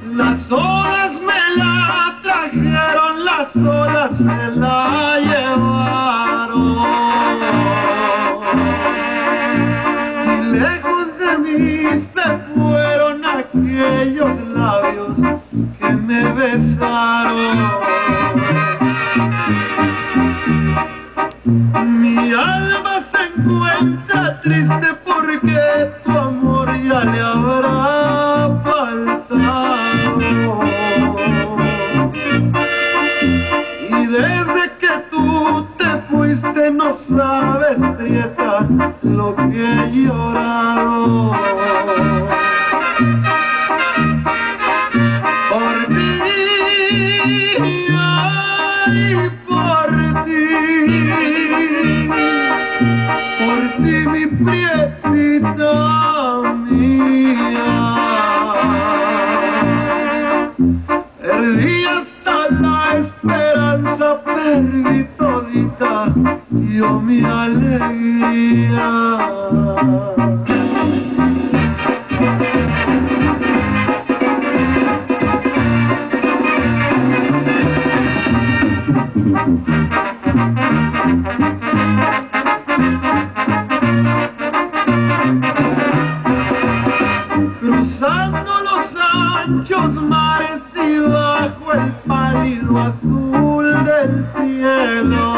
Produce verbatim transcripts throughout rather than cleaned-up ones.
Las olas me la trajeron, las olas me la llevaron. Y lejos de mí se fueron aquellos labios que me besaron. Mi alma se encuentra triste porque tu amor ya le habrá faltado. Y desde que tú te fuiste no sabes, prieta, lo que he llorado. Por ti, ay, por ti, por ti mi prietita mía. Perdí hasta la esperanza, perdí todita yo mi alegría. Cruzando los anchos mares y bajo el pálido azul del cielo,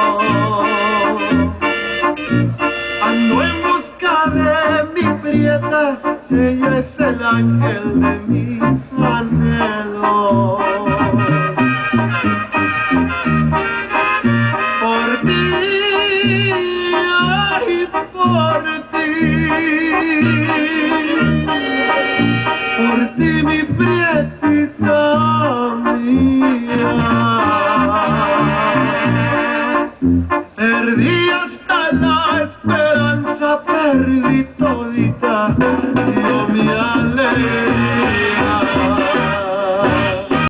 ando en busca de mi prieta, ella es el ángel de mis anhelos. Por ti, ay, por ti, por ti mi prietita mía. Perdí hasta la esperanza, perdí todita yo mi alegría.